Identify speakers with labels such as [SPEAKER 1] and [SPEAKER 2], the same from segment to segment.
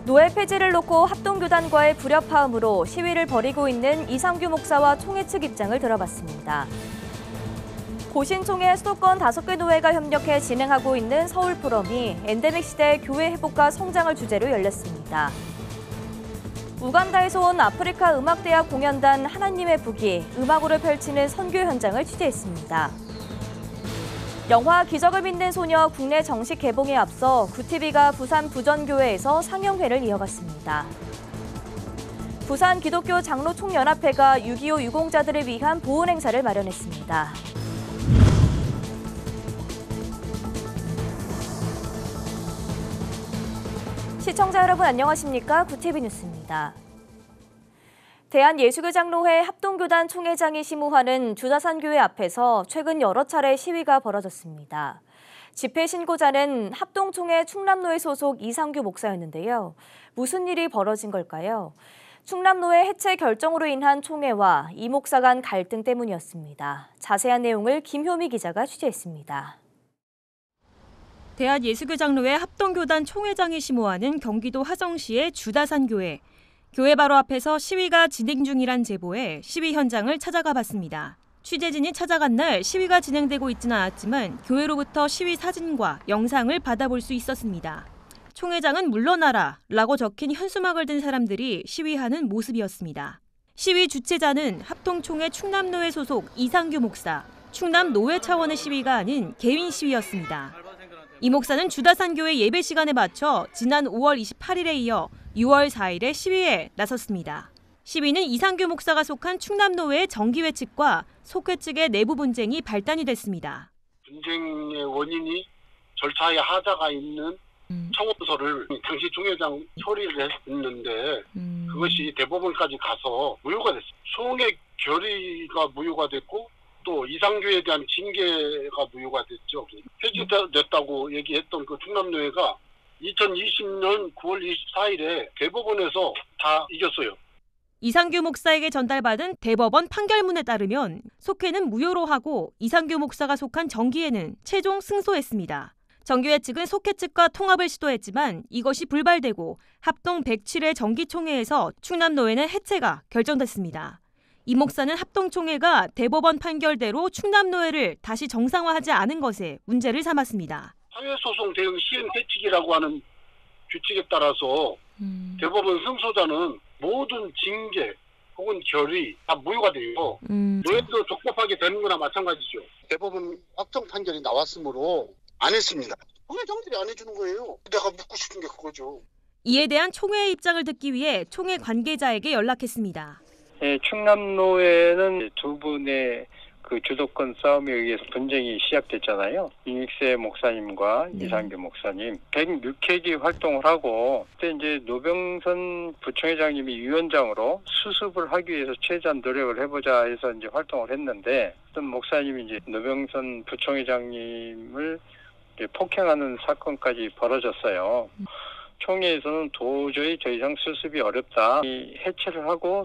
[SPEAKER 1] 노예 폐지를 놓고 합동교단과의 불협화음으로 시위를 벌이고 있는 이상규 목사와 총회 측 입장을 들어봤습니다. 고신총회 수도권 5개 노회가 협력해 진행하고 있는 서울 포럼이 엔데믹 시대의 교회 회복과 성장을 주제로 열렸습니다. 우간다에서 온 아프리카 음악대학 공연단 하나님의 북이 음악으로 펼치는 선교 현장을 취재했습니다. 영화 기적을 믿는 소녀 국내 정식 개봉에 앞서 구티비가 부산 부전교회에서 상영회를 이어갔습니다. 부산 기독교 장로 총연합회가 6.25 유공자들을 위한 보훈 행사를 마련했습니다. 시청자 여러분 안녕하십니까? 구티비 뉴스입니다. 대한예수교장로회 합동교단 총회장이 심우하는 주다산교회 앞에서 최근 여러 차례 시위가 벌어졌습니다. 집회 신고자는 합동총회 충남노회 소속 이상규 목사였는데요. 무슨 일이 벌어진 걸까요? 충남노회 해체 결정으로 인한 총회와 이 목사 간 갈등 때문이었습니다. 자세한 내용을 김효미 기자가 취재했습니다.
[SPEAKER 2] 대한예수교장로회 합동교단 총회장이 심호하는 경기도 화성시의 주다산교회. 교회 바로 앞에서 시위가 진행 중이란 제보에 시위 현장을 찾아가 봤습니다. 취재진이 찾아간 날 시위가 진행되고 있지는 않았지만 교회로부터 시위 사진과 영상을 받아볼 수 있었습니다. 총회장은 물러나라 라고 적힌 현수막을 든 사람들이 시위하는 모습이었습니다. 시위 주최자는 합동총회 충남노회 소속 이상규 목사, 충남노회 차원의 시위가 아닌 개인 시위였습니다. 이 목사는 주다산교회 예배 시간에 맞춰 지난 5월 28일에 이어 6월 4일에 시위에 나섰습니다. 시위는 이상규 목사가 속한 충남노회의 정기회 측과 속회 측의 내부 분쟁이 발단이 됐습니다.
[SPEAKER 3] 분쟁의 원인이 절차에 하자가 있는 청원서를 당시 총회장 처리를 했는데 그것이 대법원까지 가서 무효가 됐어요. 총회 결의가 무효가 됐고 또 이상규에 대한 징계가 무효가 됐죠. 폐지됐다고 얘기했던 그 충남노회가 2020년 9월 24일에 대법원에서 다 이겼어요.
[SPEAKER 2] 이상규 목사에게 전달받은 대법원 판결문에 따르면 속회는 무효로 하고 이상규 목사가 속한 정기회는 최종 승소했습니다. 정기회 측은 속회 측과 통합을 시도했지만 이것이 불발되고 합동 107회 정기총회에서 충남노회는 해체가 결정됐습니다. 이 목사는 합동총회가 대법원 판결대로 충남노회를 다시 정상화하지 않은 것에 문제를 삼았습니다.
[SPEAKER 3] 사회소송 대응 시행 대책이라고 하는 규칙에 따라서 대법원 승소자는 모든 징계 혹은 결의 다 무효가 돼요. 노예도 적법하게 되는 거나 마찬가지죠. 대법원 확정 판결이 나왔으므로 안 했습니다. 총회장들이 안 해주는 거예요. 내가 묻고 싶은 게 그거죠.
[SPEAKER 2] 이에 대한 총회의 입장을 듣기 위해 총회 관계자에게 연락했습니다.
[SPEAKER 4] 네, 충남노회는 두 분의 그 주도권 싸움에 의해서 분쟁이 시작됐잖아요. 이익세 목사님과 이상규 목사님 106회기 활동을 하고 그때 이제 노병선 부총회장님이 위원장으로 수습을 하기 위해서 최대한 노력을 해보자 해서 이제 활동을 했는데 어떤 목사님이 이제 노병선 부총회장님을 이제 폭행하는 사건까지 벌어졌어요. 총회에서는 도저히 더 이상 수습이 어렵다. 이 해체를 하고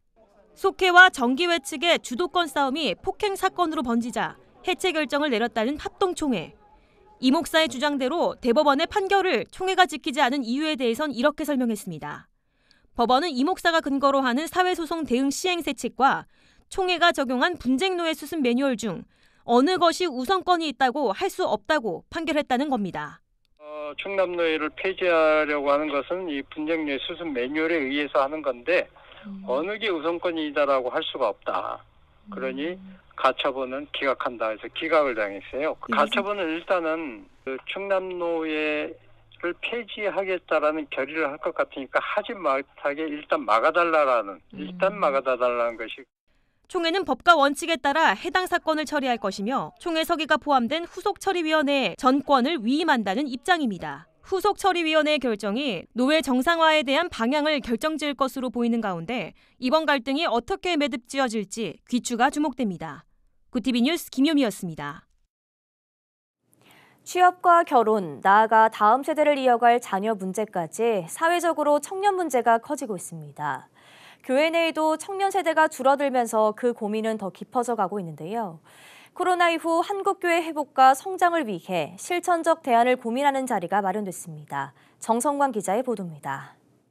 [SPEAKER 2] 속회와 정기회 측의 주도권 싸움이 폭행 사건으로 번지자 해체 결정을 내렸다는 합동총회. 이 목사의 주장대로 대법원의 판결을 총회가 지키지 않은 이유에 대해선 이렇게 설명했습니다. 법원은 이 목사가 근거로 하는 사회소송 대응 시행세칙과 총회가 적용한 분쟁노예 수습 매뉴얼 중 어느 것이 우선권이 있다고 할 수 없다고 판결했다는 겁니다.
[SPEAKER 4] 충남노회를 폐지하려고 하는 것은 이 분쟁노예 수습 매뉴얼에 의해서 하는 건데 어느 게 우선권이다라고 할 수가 없다. 그러니 가처분은 기각한다 해서 기각을 당했어요. 가처분은 일단은 그 충남노회를 폐지하겠다라는 결의를 할 것 같으니까 하지 못하게 일단 막아달라는 것이.
[SPEAKER 2] 총회는 법과 원칙에 따라 해당 사건을 처리할 것이며 총회 서기가 포함된 후속처리위원회에 전권을 위임한다는 입장입니다. 후속처리위원회의 결정이 노회 정상화에 대한 방향을 결정지을 것으로 보이는 가운데 이번 갈등이 어떻게 매듭지어질지 귀추가 주목됩니다. 구티비 뉴스 김효미였습니다.
[SPEAKER 1] 취업과 결혼, 나아가 다음 세대를 이어갈 자녀 문제까지 사회적으로 청년 문제가 커지고 있습니다. 교회 내에도 청년 세대가 줄어들면서 그 고민은 더 깊어져 가고 있는데요. 코로나 이후 한국교회 회복과 성장을 위해 실천적 대안을 고민하는 자리가 마련됐습니다. 정성관 기자의 보도입니다.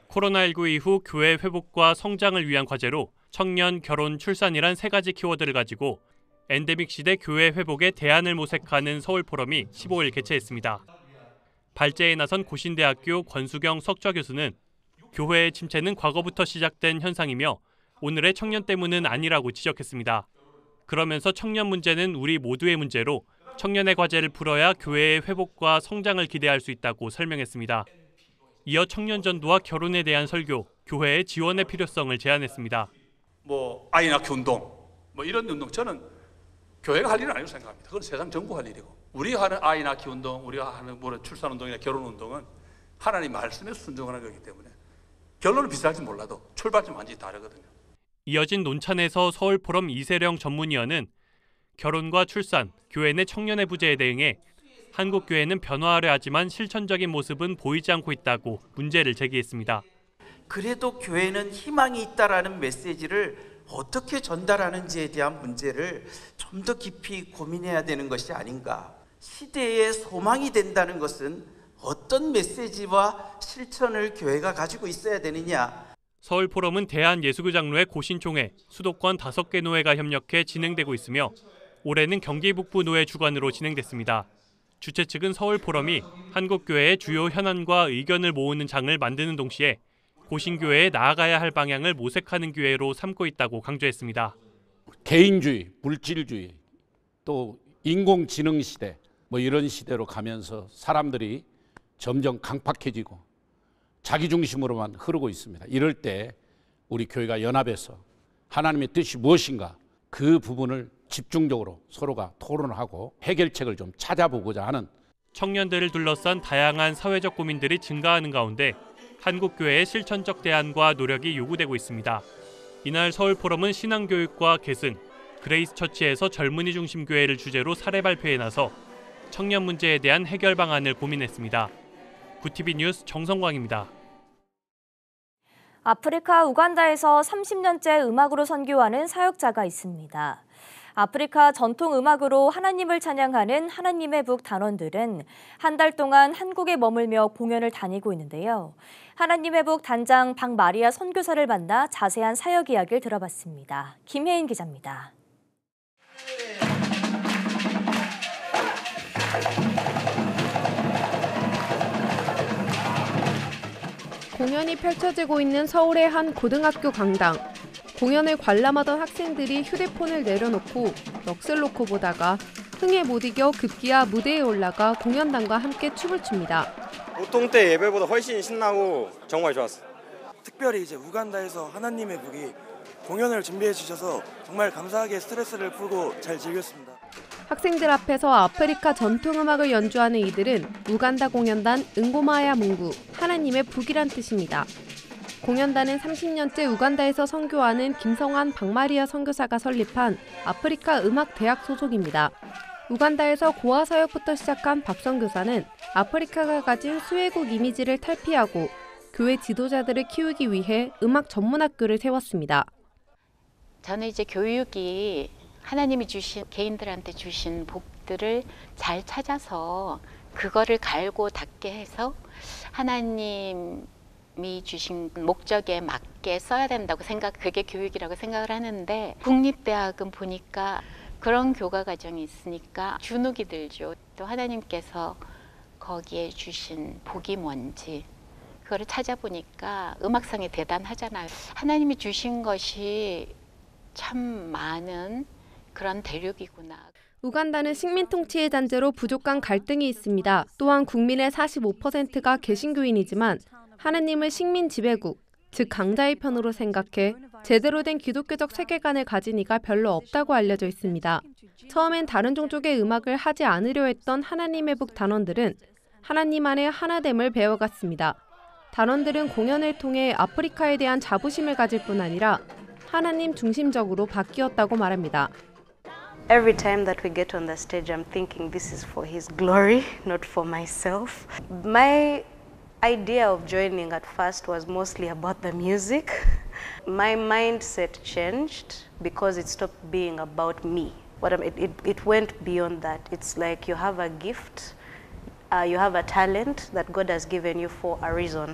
[SPEAKER 5] 코로나19 이후 교회 회복과 성장을 위한 과제로 청년, 결혼, 출산이란 세 가지 키워드를 가지고 엔데믹 시대 교회 회복에 대안을 모색하는 서울 포럼이 15일 개최했습니다. 발제에 나선 고신대학교 권수경 석좌 교수는 교회의 침체는 과거부터 시작된 현상이며 오늘의 청년 때문은 아니라고 지적했습니다. 그러면서 청년 문제는 우리 모두의 문제로 청년의 과제를 풀어야 교회의 회복과 성장을 기대할 수 있다고 설명했습니다. 이어 청년 전도와 결혼에 대한 설교, 교회의 지원의 필요성을 제안했습니다.
[SPEAKER 6] 아이 낳기 운동, 이런 운동 저는 교회가 할 일은 아니라고 생각합니다. 그건 세상 전부 할 일이고 우리가 하는 아이 낳기 운동, 우리가 하는 출산 운동이나 결혼 운동은 하나님 말씀에 순종하는 거기 때문에 결론은 비슷할지 몰라도 출발점 완전히 다르거든요.
[SPEAKER 5] 이어진 논찬에서 서울 포럼 이세령 전문위원은 결혼과 출산, 교회 내 청년의 부재에 대응해 한국 교회는 변화하려 하지만 실천적인 모습은 보이지 않고 있다고 문제를 제기했습니다.
[SPEAKER 7] 그래도 교회는 희망이 있다라는 메시지를 어떻게 전달하는지에 대한 문제를 좀 더 깊이 고민해야 되는 것이 아닌가. 시대의 소망이 된다는 것은 어떤 메시지와 실천을 교회가 가지고 있어야 되느냐.
[SPEAKER 5] 서울 포럼은 대한예수교 장로회 고신총회, 수도권 5개 노회가 협력해 진행되고 있으며 올해는 경기 북부 노회 주관으로 진행됐습니다. 주최 측은 서울 포럼이 한국교회의 주요 현안과 의견을 모으는 장을 만드는 동시에 고신교회에 나아가야 할 방향을 모색하는 기회로 삼고 있다고 강조했습니다.
[SPEAKER 8] 개인주의, 물질주의, 또 인공지능 시대 이런 시대로 가면서 사람들이 점점 강팍해지고 자기중심으로만 흐르고 있습니다. 이럴 때 우리 교회가 연합해서 하나님의 뜻이 무엇인가 그 부분을 집중적으로 서로가 토론하고 해결책을 좀 찾아보고자 하는
[SPEAKER 5] 청년들을 둘러싼 다양한 사회적 고민들이 증가하는 가운데 한국교회의 실천적 대안과 노력이 요구되고 있습니다. 이날 서울 포럼은 신앙교육과 계승, 그레이스 처치에서 젊은이 중심 교회를 주제로 사례 발표에 나서 청년 문제에 대한 해결 방안을 고민했습니다. 구TV 뉴스 정성광입니다.
[SPEAKER 1] 아프리카 우간다에서 30년째 음악으로 선교하는 사역자가 있습니다. 아프리카 전통 음악으로 하나님을 찬양하는 하나님의 북 단원들은 한 달 동안 한국에 머물며 공연을 다니고 있는데요. 하나님의 북 단장 박마리아 선교사를 만나 자세한 사역 이야기를 들어봤습니다. 김혜인 기자입니다.
[SPEAKER 9] 공연이 펼쳐지고 있는 서울의 한 고등학교 강당. 공연을 관람하던 학생들이 휴대폰을 내려놓고 넋을 놓고 보다가 흥에 못 이겨 급기야 무대에 올라가 공연단과 함께 춤을 춥니다.
[SPEAKER 10] 보통 때 예배보다 훨씬 신나고 정말 좋았어요.
[SPEAKER 11] 특별히 우간다에서 하나님의 북이 공연을 준비해 주셔서 정말 감사하게 스트레스를 풀고 잘 즐겼습니다.
[SPEAKER 9] 학생들 앞에서 아프리카 전통음악을 연주하는 이들은 우간다 공연단 응고마야 문구, 하나님의 북이란 뜻입니다. 공연단은 30년째 우간다에서 선교하는 김성환 박마리아 선교사가 설립한 아프리카 음악대학 소속입니다. 우간다에서 고아 사역부터 시작한 박 선교사는 아프리카가 가진 수혜국 이미지를 탈피하고 교회 지도자들을 키우기 위해 음악 전문학교를 세웠습니다.
[SPEAKER 12] 저는 교육이 하나님이 주신 개인들한테 주신 복들을 잘 찾아서 그거를 갈고 닦게 해서 하나님이 주신 목적에 맞게 써야 된다고 그게 교육이라고 생각을 하는데 국립대학은 보니까 그런 교과 과정이 있으니까 주눅이 들죠. 또 하나님께서 거기에 주신 복이 뭔지 그거를 찾아보니까 음악성이 대단하잖아요. 하나님이 주신 것이 참 많은 그런 대륙이구나.
[SPEAKER 9] 우간다는 식민 통치의 잔재로 부족한 갈등이 있습니다. 또한 국민의 45%가 개신교인이지만 하느님을 식민 지배국, 즉 강자의 편으로 생각해 제대로 된 기독교적 세계관을 가진 이가 별로 없다고 알려져 있습니다. 처음엔 다른 종족의 음악을 하지 않으려 했던 하나님의 북 단원들은 하나님 안의 하나됨을 배워갔습니다. 단원들은 공연을 통해 아프리카에 대한 자부심을 가질 뿐 아니라 하나님 중심적으로 바뀌었다고 말합니다.
[SPEAKER 13] Every time that we get on the stage, I'm thinking this is for His glory, not for myself. My idea of joining at first was mostly about the music. My mindset changed because it stopped being about me. It went beyond that. It's like you have a gift, you have a talent that God has given you for a reason.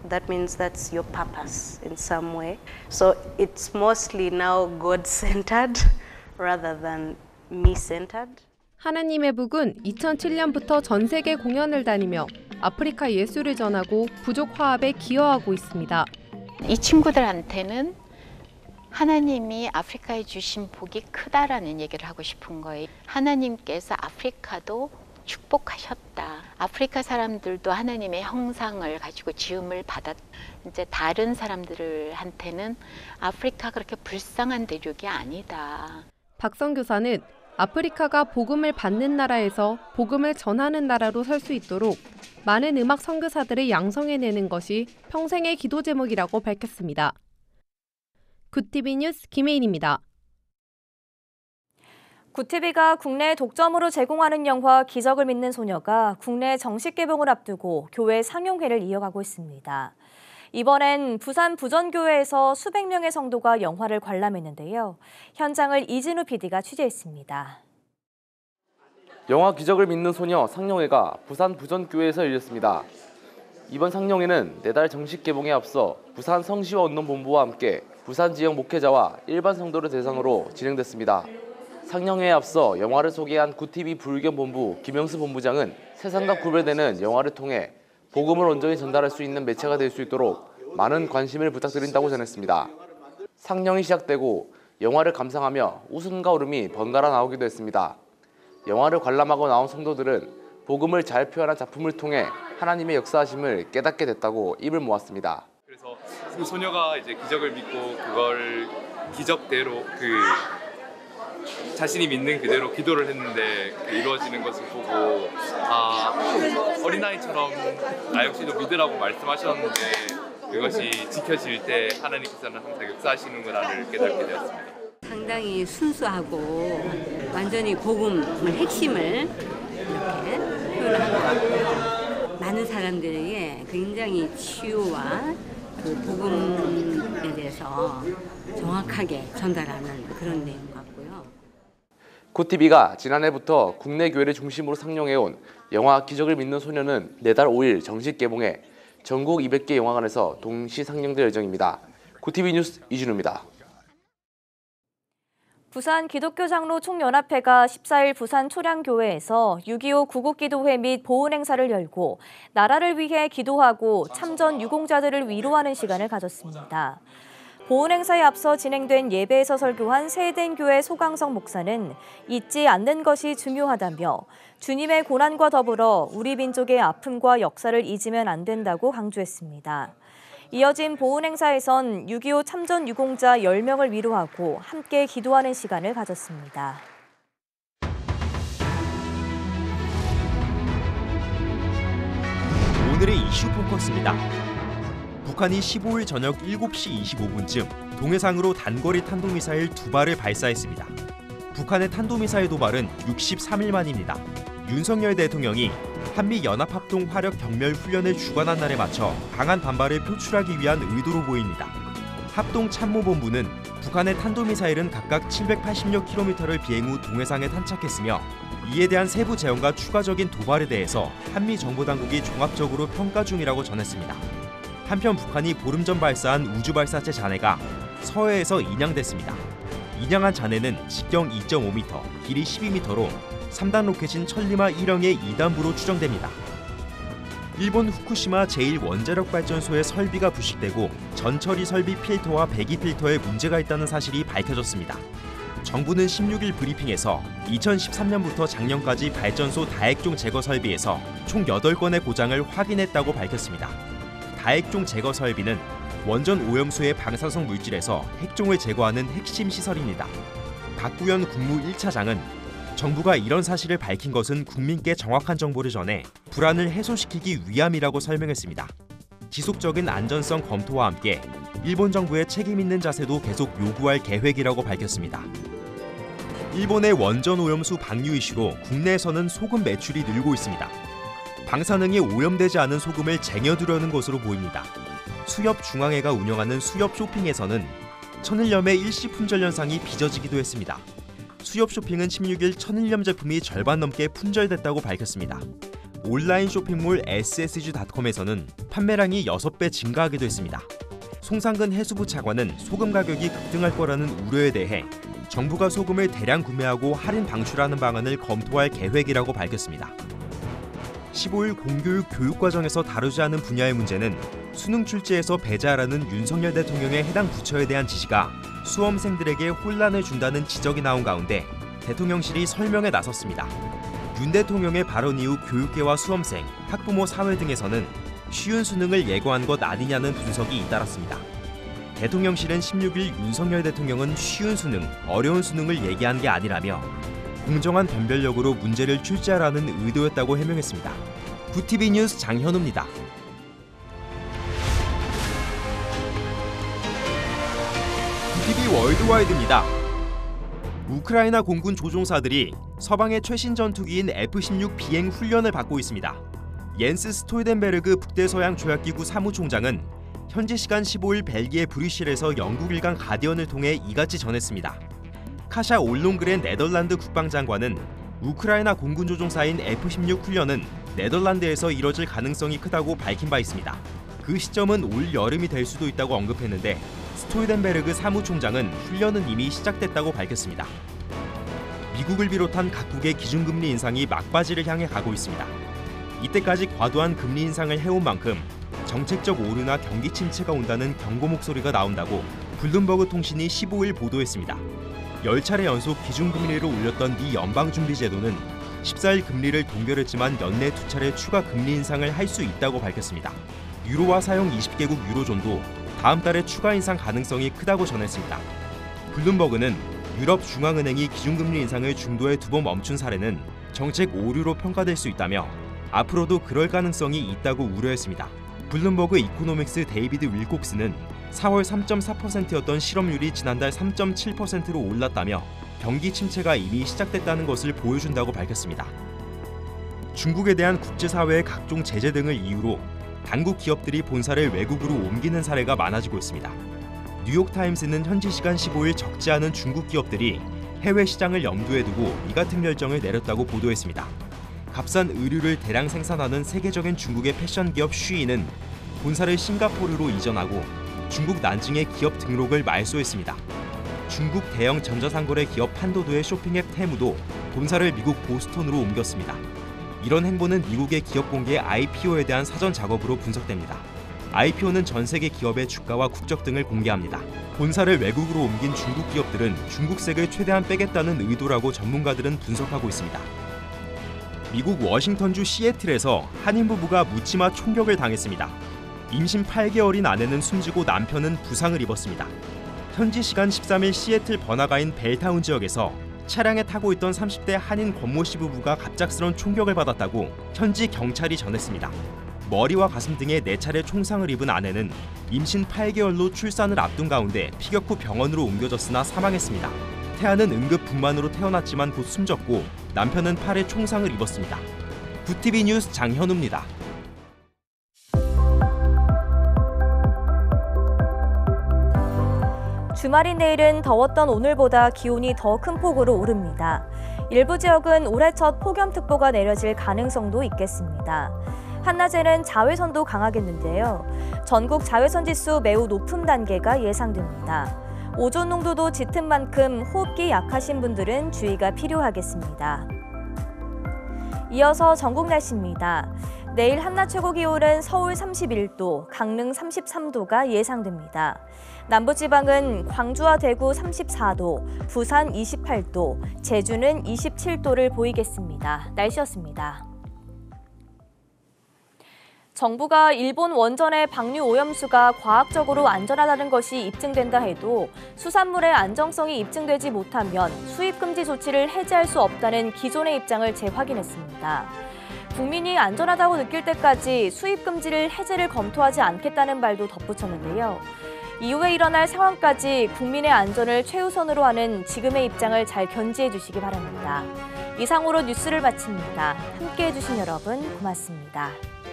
[SPEAKER 13] that means that's your purpose in some way. So it's mostly now God-centered rather than me-centered.
[SPEAKER 9] 하나님의 북은 2007년부터 전 세계 공연을 다니며 아프리카 예술을 전하고 부족 화합에 기여하고 있습니다.
[SPEAKER 12] 이 친구들한테는 하나님이 아프리카에 주신 복이 크다라는 얘기를 하고 싶은 거예요. 하나님께서 아프리카도 축복하셨다. 아프리카 사람들도 하나님의 형상을 가지고 지음을 받았. 이제 다른 사람들한테는 아프리카가 그렇게 불쌍한 대륙이 아니다.
[SPEAKER 9] 박선 교사는 아프리카가 복음을 받는 나라에서 복음을 전하는 나라로 설 수 있도록 많은 음악 선교사들을 양성해내는 것이 평생의 기도 제목이라고 밝혔습니다. 굿TV 뉴스 김혜인입니다.
[SPEAKER 1] 굿TV가 국내 독점으로 제공하는 영화 기적을 믿는 소녀가 국내 정식 개봉을 앞두고 교회 상영회를 이어가고 있습니다. 이번엔 부산 부전교회에서 수백 명의 성도가 영화를 관람했는데요. 현장을 이진우 PD가 취재했습니다.
[SPEAKER 14] 영화 기적을 믿는 소녀 상영회가 부산 부전교회에서 열렸습니다. 이번 상영회는 내달 정식 개봉에 앞서 부산 성시와 운동본부와 함께 부산 지역 목회자와 일반 성도를 대상으로 진행됐습니다. 상영회에 앞서 영화를 소개한 굿TV 불견본부 김영수 본부장은 세상과 구별되는 영화를 통해 복음을 온전히 전달할 수 있는 매체가 될 수 있도록 많은 관심을 부탁드린다고 전했습니다. 상영이 시작되고 영화를 감상하며 웃음과 울음이 번갈아 나오기도 했습니다. 영화를 관람하고 나온 성도들은 복음을 잘 표현한 작품을 통해 하나님의 역사하심을 깨닫게 됐다고 입을 모았습니다.
[SPEAKER 15] 그래서 그 소녀가 이제 기적을 믿고 그걸 기적대로 자신이 믿는 그대로 기도를 했는데 이루어지는 것을 보고 어린아이처럼 나 역시도 믿으라고 말씀하셨는데 그것이 지켜질 때 하나님께서는 항상 역사하시는구나를 깨닫게 되었습니다.
[SPEAKER 16] 상당히 순수하고 완전히 복음의 핵심을 이렇게 표현한 것 같고요. 많은 사람들에게 굉장히 치유와 그 복음에 대해서 정확하게 전달하는 그런 내용 같고요.
[SPEAKER 14] 굿TV가 지난해부터 국내 교회를 중심으로 상영해온 영화 기적을 믿는 소녀는 내달 5일 정식 개봉해 전국 200개 영화관에서 동시 상영될 예정입니다. 굿TV 뉴스 이준우입니다.
[SPEAKER 1] 부산 기독교 장로 총연합회가 14일 부산 초량교회에서 6.25 구국기도회 및 보훈 행사를 열고 나라를 위해 기도하고 참전 유공자들을 위로하는 시간을 가졌습니다. 보훈 행사에 앞서 진행된 예배에서 설교한 세덴교회 소강성 목사는 잊지 않는 것이 중요하다며 주님의 고난과 더불어 우리 민족의 아픔과 역사를 잊으면 안 된다고 강조했습니다. 이어진 보훈 행사에선 6.25 참전 유공자 10명을 위로하고 함께 기도하는 시간을 가졌습니다.
[SPEAKER 17] 오늘의 이슈 포커스입니다. 북한이 15일 저녁 7시 25분쯤 동해상으로 단거리 탄도미사일 2발을 발사했습니다. 북한의 탄도미사일 도발은 63일 만입니다. 윤석열 대통령이 한미연합합동 화력 경멸 훈련을 주관한 날에 맞춰 강한 반발을 표출하기 위한 의도로 보입니다. 합동참모본부는 북한의 탄도미사일은 각각 786km를 비행 후 동해상에 탄착했으며 이에 대한 세부 재현과 추가적인 도발에 대해서 한미 정보당국이 종합적으로 평가 중이라고 전했습니다. 한편 북한이 보름 전 발사한 우주발사체 잔해가 서해에서 인양됐습니다. 인양한 잔해는 직경 2.5m, 길이 12m로 3단 로켓인 천리마 1형의 2단부로 추정됩니다. 일본 후쿠시마 제1원자력발전소의 설비가 부식되고 전처리 설비 필터와 배기 필터에 문제가 있다는 사실이 밝혀졌습니다. 정부는 16일 브리핑에서 2013년부터 작년까지 발전소 다액종 제거 설비에서 총 8건의 고장을 확인했다고 밝혔습니다. 다액종 제거 설비는 원전 오염수의 방사성 물질에서 핵종을 제거하는 핵심 시설입니다. 박구현 국무 1차장은 정부가 이런 사실을 밝힌 것은 국민께 정확한 정보를 전해 불안을 해소시키기 위함이라고 설명했습니다. 지속적인 안전성 검토와 함께 일본 정부의 책임 있는 자세도 계속 요구할 계획이라고 밝혔습니다. 일본의 원전 오염수 방류 이슈로 국내에서는 소금 매출이 늘고 있습니다. 방사능이 오염되지 않은 소금을 쟁여두려는 것으로 보입니다. 수협중앙회가 운영하는 수협 쇼핑에서는 천일염의 일시 품절 현상이 빚어지기도 했습니다. 수협 쇼핑은 16일 천일염 제품이 절반 넘게 품절됐다고 밝혔습니다. 온라인 쇼핑몰 ssg.com에서는 판매량이 6배 증가하기도 했습니다. 송상근 해수부 차관은 소금 가격이 급등할 거라는 우려에 대해 정부가 소금을 대량 구매하고 할인 방출하는 방안을 검토할 계획이라고 밝혔습니다. 15일 공교육 교육과정에서 다루지 않은 분야의 문제는 수능 출제에서 배제하라는 윤석열 대통령의 해당 부처에 대한 지시가 수험생들에게 혼란을 준다는 지적이 나온 가운데 대통령실이 설명에 나섰습니다. 윤 대통령의 발언 이후 교육계와 수험생, 학부모 사회 등에서는 쉬운 수능을 예고한 것 아니냐는 분석이 잇따랐습니다. 대통령실은 16일 윤석열 대통령은 쉬운 수능, 어려운 수능을 얘기한 게 아니라며 공정한 변별력으로 문제를 출제하라는 의도였다고 해명했습니다. 구TV 뉴스 장현우입니다. 구TV 월드와이드입니다. 우크라이나 공군 조종사들이 서방의 최신 전투기인 F-16 비행 훈련을 받고 있습니다. 옌스 스톨덴베르그 북대서양 조약기구 사무총장은 현지 시간 15일 벨기에 브뤼셀에서 영국 일간 가디언을 통해 이같이 전했습니다. 카샤 올롱그렌 네덜란드 국방장관은 우크라이나 공군 조종사인 F-16 훈련은 네덜란드에서 이뤄질 가능성이 크다고 밝힌 바 있습니다. 그 시점은 올 여름이 될 수도 있다고 언급했는데 스톨덴베르그 사무총장은 훈련은 이미 시작됐다고 밝혔습니다. 미국을 비롯한 각국의 기준금리 인상이 막바지를 향해 가고 있습니다. 이때까지 과도한 금리 인상을 해온 만큼 정책적 오류나 경기 침체가 온다는 경고 목소리가 나온다고 블룸버그 통신이 15일 보도했습니다. 10차례 연속 기준금리를 올렸던 미 연방준비제도는 14일 금리를 동결했지만 연내 2차례 추가 금리 인상을 할 수 있다고 밝혔습니다. 유로화 사용 20개국 유로존도 다음 달에 추가 인상 가능성이 크다고 전했습니다. 블룸버그는 유럽 중앙은행이 기준금리 인상을 중도에 두고 멈춘 사례는 정책 오류로 평가될 수 있다며 앞으로도 그럴 가능성이 있다고 우려했습니다. 블룸버그 이코노믹스 데이비드 윌콕스는 4월 3.4%였던 실업률이 지난달 3.7%로 올랐다며 경기 침체가 이미 시작됐다는 것을 보여준다고 밝혔습니다. 중국에 대한 국제사회의 각종 제재 등을 이유로 당국 기업들이 본사를 외국으로 옮기는 사례가 많아지고 있습니다. 뉴욕타임스는 현지 시간 15일 적지 않은 중국 기업들이 해외 시장을 염두에 두고 이 같은 결정을 내렸다고 보도했습니다. 값싼 의류를 대량 생산하는 세계적인 중국의 패션 기업 쉬인은 본사를 싱가포르로 이전하고 중국 난징의 기업 등록을 말소했습니다. 중국 대형 전자상거래 기업 판도도의 쇼핑앱 테무도 본사를 미국 보스턴으로 옮겼습니다. 이런 행보는 미국의 기업 공개 IPO에 대한 사전 작업으로 분석됩니다. IPO는 전 세계 기업의 주가와 국적 등을 공개합니다. 본사를 외국으로 옮긴 중국 기업들은 중국색을 최대한 빼겠다는 의도라고 전문가들은 분석하고 있습니다. 미국 워싱턴주 시애틀에서 한인 부부가 묻지마 총격을 당했습니다. 임신 8개월인 아내는 숨지고 남편은 부상을 입었습니다. 현지 시간 13일 시애틀 번화가인 벨타운 지역에서 차량에 타고 있던 30대 한인 권모 씨 부부가 갑작스런 총격을 받았다고 현지 경찰이 전했습니다. 머리와 가슴 등에 4차례 총상을 입은 아내는 임신 8개월로 출산을 앞둔 가운데 피격 후 병원으로 옮겨졌으나 사망했습니다. 태아는 응급 분만으로 태어났지만 곧 숨졌고 남편은 팔에 총상을 입었습니다. 구TV 뉴스 장현우입니다.
[SPEAKER 1] 주말인 내일은 더웠던 오늘보다 기온이 더 큰 폭으로 오릅니다. 일부 지역은 올해 첫 폭염특보가 내려질 가능성도 있겠습니다. 한낮에는 자외선도 강하겠는데요. 전국 자외선 지수 매우 높은 단계가 예상됩니다. 오존 농도도 짙은 만큼 호흡기 약하신 분들은 주의가 필요하겠습니다. 이어서 전국 날씨입니다. 내일 한낮 최고 기온은 서울 31도, 강릉 33도가 예상됩니다. 남부지방은 광주와 대구 34도, 부산 28도, 제주는 27도를 보이겠습니다. 날씨였습니다. 정부가 일본 원전의 방류 오염수가 과학적으로 안전하다는 것이 입증된다 해도 수산물의 안정성이 입증되지 못하면 수입 금지 조치를 해제할 수 없다는 기존의 입장을 재확인했습니다. 국민이 안전하다고 느낄 때까지 수입 금지를 해제를 검토하지 않겠다는 말도 덧붙였는데요. 이후에 일어날 상황까지 국민의 안전을 최우선으로 하는 지금의 입장을 잘 견지해 주시기 바랍니다. 이상으로 뉴스를 마칩니다. 함께해 주신 여러분 고맙습니다.